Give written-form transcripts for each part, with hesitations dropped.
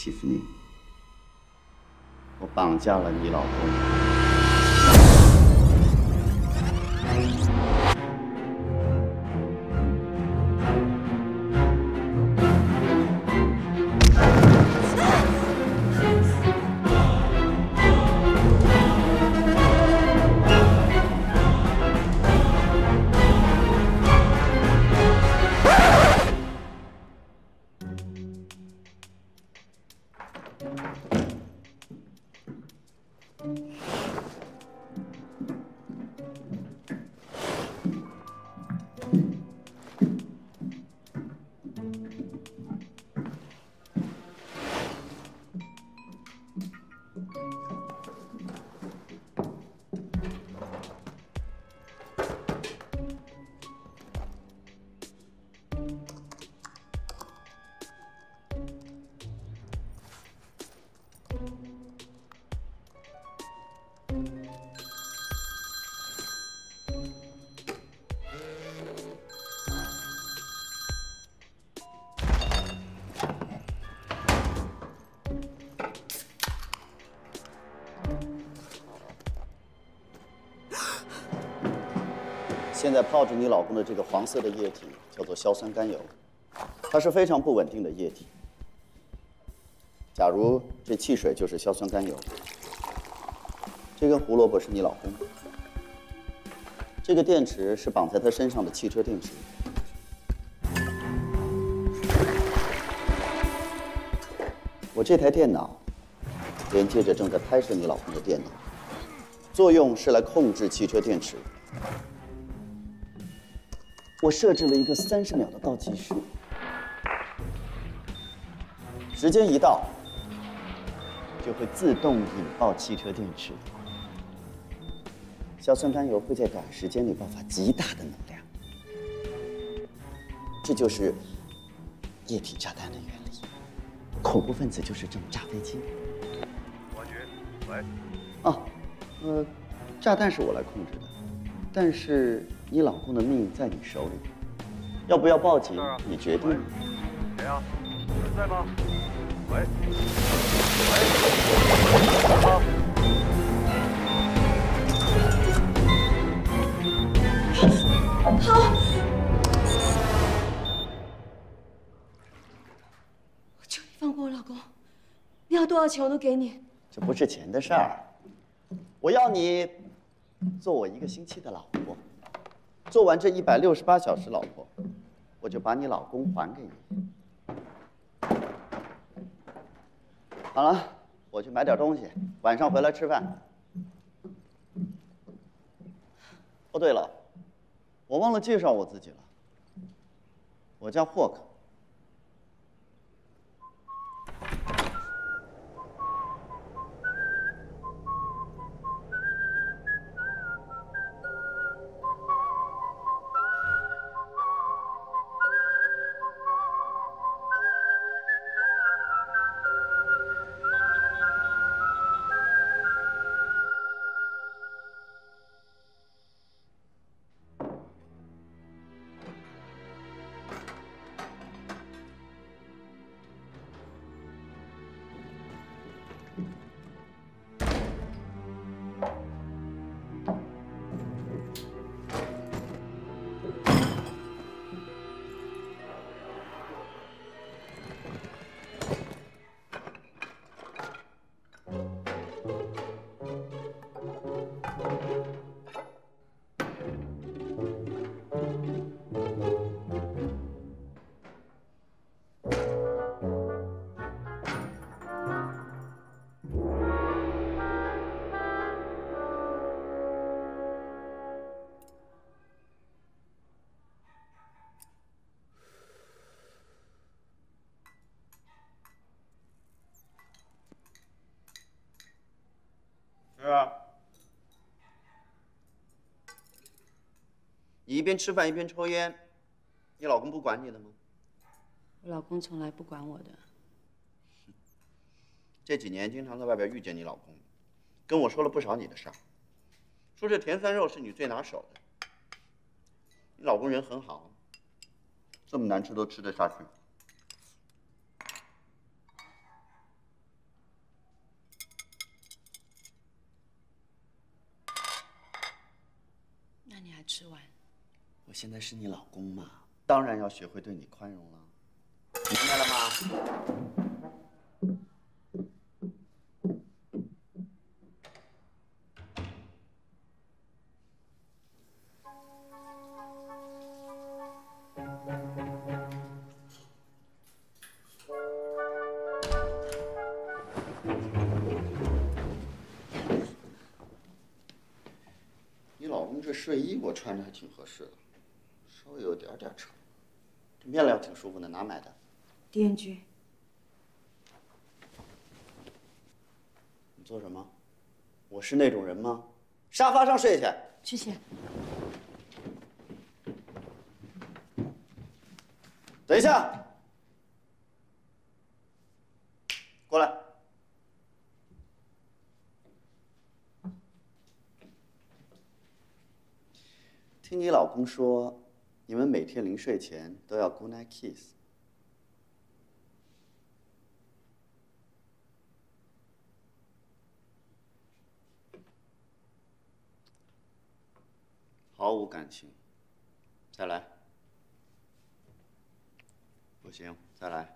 Tiffany， 我绑架了你老公。 现在泡着你老公的这个黄色的液体叫做硝酸甘油，它是非常不稳定的液体。假如这汽水就是硝酸甘油，这根胡萝卜是你老公，这个电池是绑在他身上的汽车电池。我这台电脑连接着正在拍摄你老公的电脑，作用是来控制汽车电池。 我设置了一个30秒的倒计时，时间一到，就会自动引爆汽车电池。硝酸甘油会在短时间内爆发极大的能量，这就是液体炸弹的原理。恐怖分子就是这么炸飞机。 王局，喂。 啊，炸弹是我来控制的，但是。 你老公的命在你手里，要不要报警？你决定。 谁啊？有人在吗？喂。喂。 好。求你放过我老公，你要多少钱我都给你。 这不是钱的事儿，我要你做我1个星期的老婆。 做完这168小时，老婆，我就把你老公还给你。好了，我去买点东西，晚上回来吃饭。哦，对了，我忘了介绍我自己了，我叫霍克。是啊，你一边吃饭一边抽烟，你老公不管你的吗？ 我老公从来不管我的。 这几年经常在外边遇见你老公，跟我说了不少你的事儿，说这甜酸肉是你最拿手的。你老公人很好，这么难吃都吃得下去。 现在是你老公嘛，当然要学会对你宽容了，明白了吗？你老公这睡衣我穿着还挺合适的，稍微有点扯。这面料挺舒服的，哪买的？ 狄仁君， 你做什么？我是那种人吗？沙发上睡去。 谢谢。 等一下，过来。听你老公说，你们每天临睡前都要 good night kiss。毫无感情。再来。不行，再来。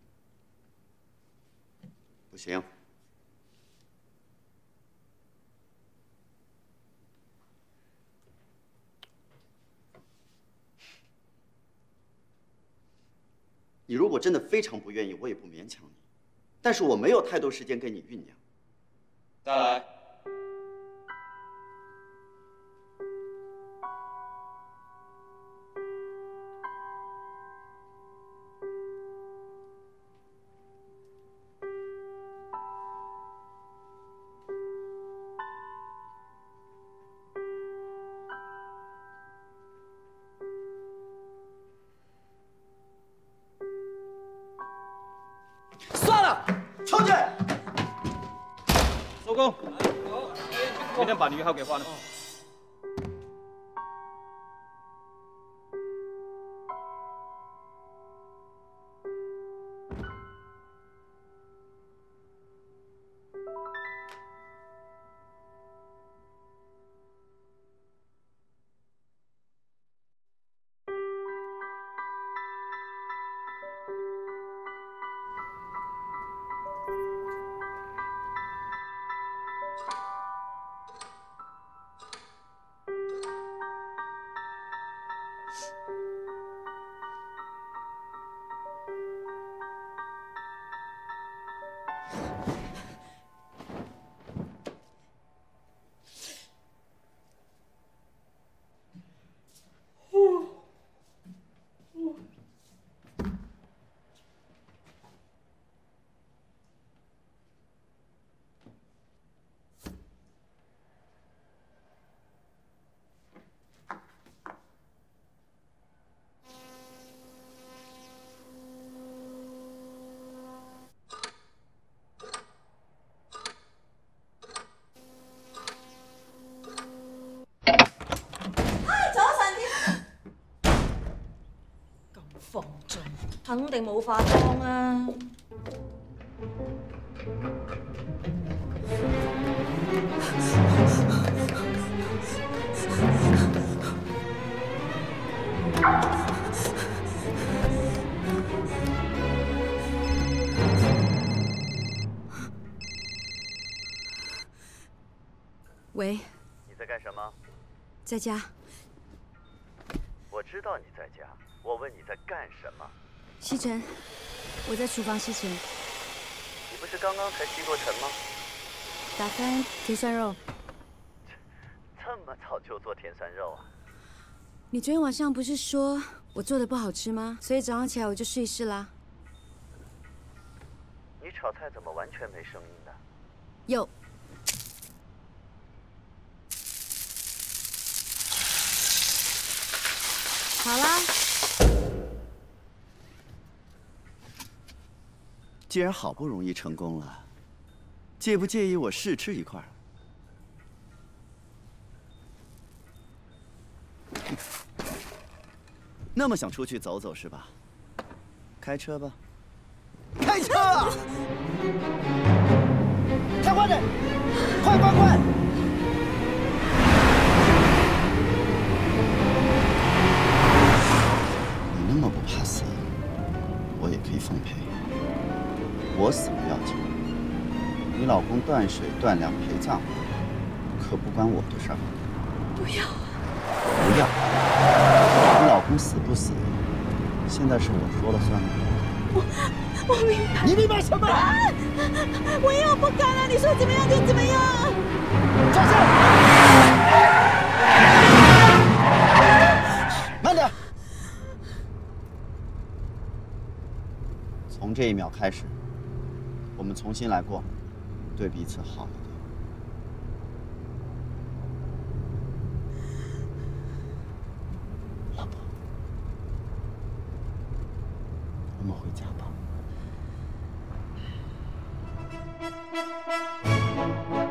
不行。你如果真的非常不愿意，我也不勉强你。但是我没有太多时间跟你酝酿。再来。 收工。明天把你约号给换了。 放縱，肯定冇化妝啊！ 喂， 你在干什么？ 在家。 我知道你在家，我问你在干什么？ 吸尘，我在厨房吸尘。 你不是刚刚才吸过尘吗？ 打翻甜酸肉。 这么早就做甜酸肉啊？ 你昨天晚上不是说我做的不好吃吗？所以早上起来我就试一试啦。 你炒菜怎么完全没声音的？ 有。好啦。 既然好不容易成功了，介不介意我试吃一块儿？那么想出去走走是吧？开车吧。开车啊！开快点！快快快！ 啊！ 送赔，我死不要紧，你老公断水断粮陪葬，可不关我的事儿。 不要！ 不要！你老公死不死，现在是我说了算吗？ 我明白。 你明白什么？ 我要不敢了，你说怎么样就怎么样。 站下！慢点！从这一秒开始，我们重新来过，对彼此好一点。老婆，我们回家吧。